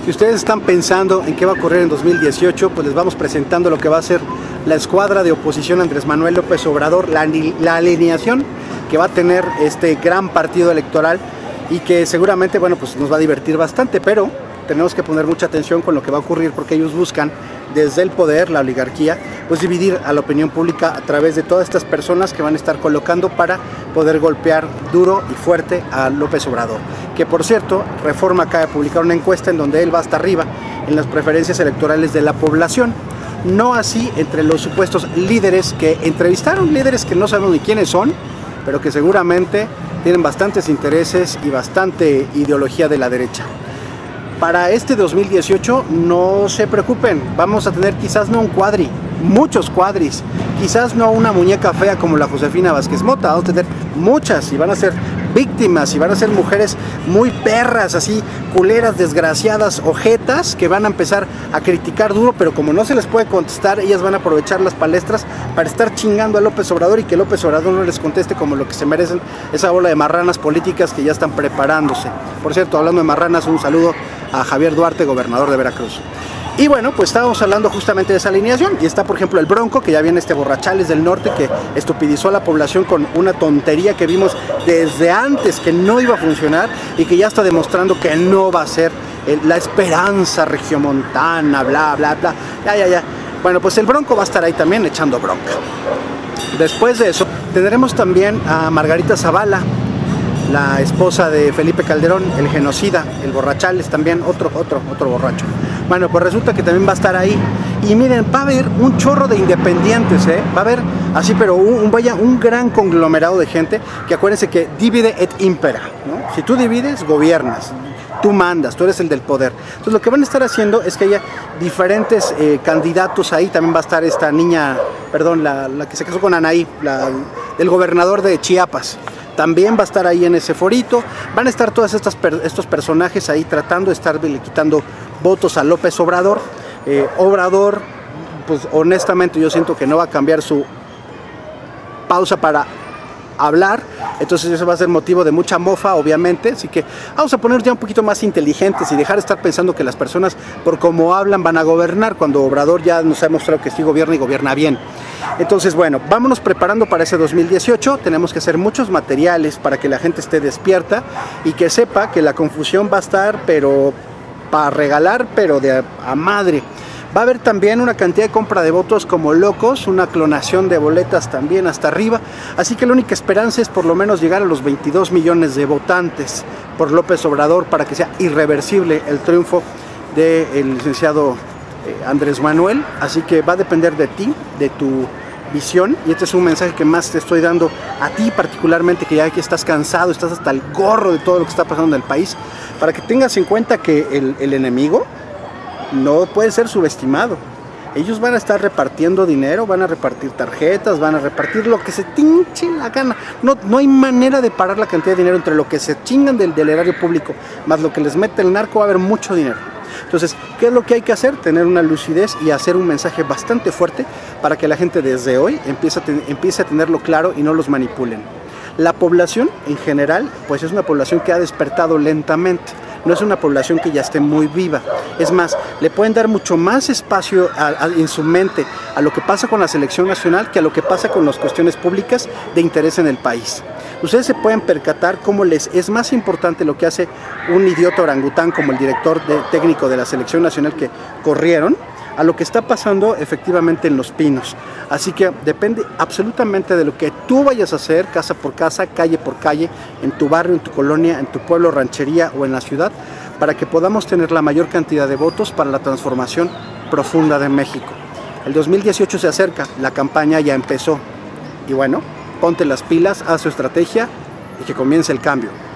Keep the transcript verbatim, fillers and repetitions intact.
Si ustedes están pensando en qué va a ocurrir en dos mil dieciocho, pues les vamos presentando lo que va a ser la escuadra de oposición Andrés Manuel López Obrador, la, la alineación que va a tener este gran partido electoral y que seguramente, bueno, pues nos va a divertir bastante, pero tenemos que poner mucha atención con lo que va a ocurrir porque ellos buscan desde el poder, la oligarquía, pues dividir a la opinión pública a través de todas estas personas que van a estar colocando para poder golpear duro y fuerte a López Obrador. Que por cierto, Reforma acaba de publicar una encuesta en donde él va hasta arriba en las preferencias electorales de la población. No así entre los supuestos líderes que entrevistaron, líderes que no sabemos ni quiénes son, pero que seguramente tienen bastantes intereses y bastante ideología de la derecha. Para este dos mil dieciocho no se preocupen, vamos a tener quizás no un cuadri, muchos cuadris, quizás no una muñeca fea como la Josefina Vázquez Mota, vamos a tener muchas y van a ser víctimas y van a ser mujeres muy perras, así culeras, desgraciadas, ojetas, que van a empezar a criticar duro, pero como no se les puede contestar, ellas van a aprovechar las palestras para estar chingando a López Obrador y que López Obrador no les conteste como lo que se merecen, esa bola de marranas políticas que ya están preparándose. Por cierto, hablando de marranas, un saludo a Javier Duarte, gobernador de Veracruz. Y bueno, pues estábamos hablando justamente de esa alineación y está por ejemplo el Bronco, que ya viene este borrachales del norte que estupidizó a la población con una tontería que vimos desde antes que no iba a funcionar y que ya está demostrando que no va a ser la esperanza regiomontana, bla, bla, bla, ya, ya, ya. Bueno, pues el Bronco va a estar ahí también echando bronca. Después de eso tendremos también a Margarita Zavala, la esposa de Felipe Calderón, el genocida, el borrachales también, otro, otro, otro borracho. Bueno, pues resulta que también va a estar ahí. Y miren, va a haber un chorro de independientes, ¿eh? Va a haber así, pero un, un, vaya, un gran conglomerado de gente que acuérdense que divide et impera, ¿no? Si tú divides, gobiernas. Tú mandas, tú eres el del poder. Entonces lo que van a estar haciendo es que haya diferentes eh, candidatos ahí. También va a estar esta niña, perdón, la, la que se casó con Anaí, la, el gobernador de Chiapas. También va a estar ahí en ese forito. Van a estar todos estas, estos personajes ahí tratando de estarle quitando votos a López Obrador. Eh, Obrador, pues honestamente yo siento que no va a cambiar su pausa para hablar, entonces eso va a ser motivo de mucha mofa obviamente, así que vamos a poner ya un poquito más inteligentes y dejar de estar pensando que las personas por cómo hablan van a gobernar, cuando Obrador ya nos ha demostrado que sí gobierna y gobierna bien. Entonces bueno, vámonos preparando para ese dos mil dieciocho, tenemos que hacer muchos materiales para que la gente esté despierta y que sepa que la confusión va a estar pero para regalar, pero de a, a madre. Va a haber también una cantidad de compra de votos como locos, una clonación de boletas también hasta arriba, así que la única esperanza es por lo menos llegar a los veintidós millones de votantes por López Obrador para que sea irreversible el triunfo del licenciado eh, Andrés Manuel, así que va a depender de ti, de tu visión, y este es un mensaje que más te estoy dando a ti particularmente, que ya que estás cansado, estás hasta el gorro de todo lo que está pasando en el país, para que tengas en cuenta que el, el enemigo no puede ser subestimado. Ellos van a estar repartiendo dinero, van a repartir tarjetas, van a repartir lo que se tinche la gana. No, no hay manera de parar la cantidad de dinero entre lo que se chingan del, del erario público más lo que les mete el narco, va a haber mucho dinero. Entonces, ¿qué es lo que hay que hacer? Tener una lucidez y hacer un mensaje bastante fuerte para que la gente desde hoy empiece a, ten, empiece a tenerlo claro y no los manipulen. La población en general, pues es una población que ha despertado lentamente. No es una población que ya esté muy viva. Es más, le pueden dar mucho más espacio a, a, en su mente a lo que pasa con la selección nacional que a lo que pasa con las cuestiones públicas de interés en el país. Ustedes se pueden percatar cómo les es más importante lo que hace un idiota orangután como el director de, técnico de la selección nacional que corrieron, a lo que está pasando efectivamente en Los Pinos. Así que depende absolutamente de lo que tú vayas a hacer, casa por casa, calle por calle, en tu barrio, en tu colonia, en tu pueblo, ranchería o en la ciudad, para que podamos tener la mayor cantidad de votos para la transformación profunda de México. El dos mil dieciocho se acerca, la campaña ya empezó. Y bueno, ponte las pilas, haz tu estrategia y que comience el cambio.